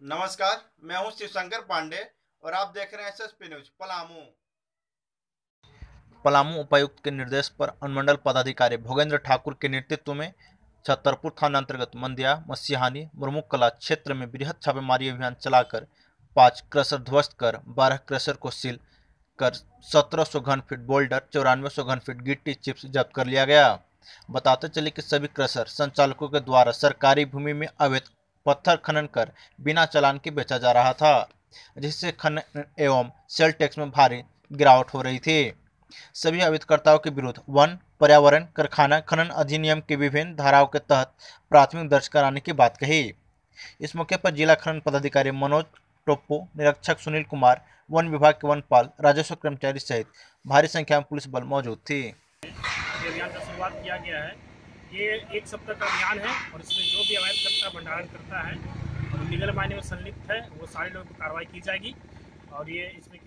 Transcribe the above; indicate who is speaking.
Speaker 1: नमस्कार, मैं हूं शिवशंकर पांडे और आप देख रहे हैं एसएसपी न्यूज पलामू।
Speaker 2: पलामू उपायुक्त के निर्देश पर अनुमंडल पदाधिकारी भोगेंद्र ठाकुर के नेतृत्व में छतरपुर थाना अंतर्गत मंदिया मसीहानी मुर्मू कला क्षेत्र में बृहद छापेमारी अभियान चलाकर 5 क्रशर ध्वस्त कर 12 क्रशर को सील कर 1700 घन फीट बोल्डर 9400 घन फीट गिट्टी चिप्स जब्त कर लिया गया। बताते चले कि सभी क्रशर संचालकों के द्वारा सरकारी भूमि में अवैध पत्थर खनन कर बिना चालान के बेचा जा रहा था, जिससे खनन एवं सेल टैक्स में भारी गिरावट हो रही थी। सभी अवैधकर्ताओं के विरुद्ध वन, पर्यावरण, कारखाना खनन अधिनियम की विभिन्न धाराओं के तहत प्राथमिक दर्ज कराने की बात कही। इस मौके पर जिला खनन पदाधिकारी मनोज टोप्पो, निरीक्षक सुनील कुमार, वन विभाग के वनपाल, राजस्व कर्मचारी सहित भारी संख्या में पुलिस बल मौजूद थी।
Speaker 3: ये अभियान का शुरुआत किया गया है। ये एक सप्ताह का अभियान है और इसमें जो भी अवैध करता भंडारण करता है और लीगल मायने में संलिप्त है वो सारे लोगों पर कार्रवाई की जाएगी। और ये इसमें